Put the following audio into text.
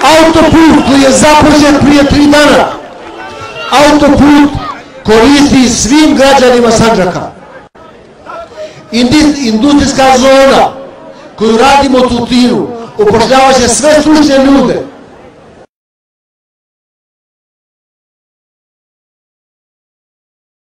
Autoput koji je započet prije 3 dana, autoput koristi svim građanima Sandžaka. Industrijska zona koju radimo u Tutinu upošljava će sve stručne ljude